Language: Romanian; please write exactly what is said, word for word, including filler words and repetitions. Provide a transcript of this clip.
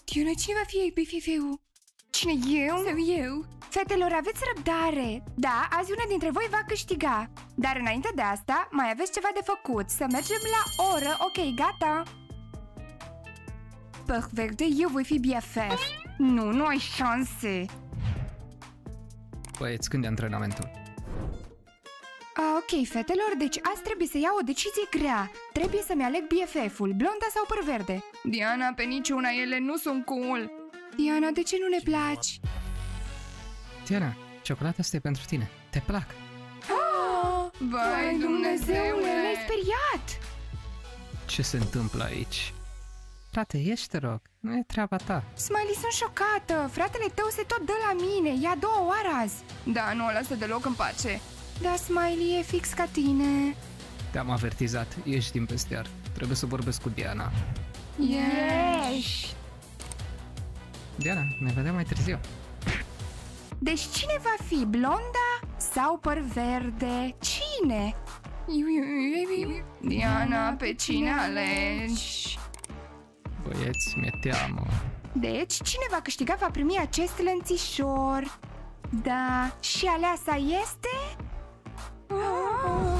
Diana, cine va fi B F F-ul? Cine, eu? Sau eu? Fetelor, aveți răbdare! Da, azi una dintre voi va câștiga. Dar înainte de asta, mai aveți ceva de făcut. Să mergem la oră, ok, gata. Perfect, eu voi fi B F F. Nu, nu ai șanse. Băieți, când e antrenamentul? Ok, fetelor, deci azi trebuie să iau o decizie grea. Trebuie să-mi aleg B F F-ul, blonda sau păr verde. Diana, pe niciuna ele nu sunt cool. Diana, de ce nu ne placi? Diana, ciocolata asta e pentru tine. Te plac. Oh, vai, Dumnezeule, ne-ai speriat! Ce se întâmplă aici? Frate, ieși, te rog. Nu e treaba ta. Smiley, sunt șocată. Fratele tău se tot dă la mine. E a doua oară azi. Da, nu o lasă deloc în pace. Da, Smiley, e fix ca tine. Te-am avertizat. Ești din pestiar. Trebuie să vorbesc cu Diana. Ești! Diana, ne vedem mai târziu. Deci cine va fi, blonda sau păr verde? Cine? Diana, pe cine alegi? Băieți, mi-e teamă. Deci, cine va câștiga va primi acest lănțișor. Da, și aleasa este... Oh.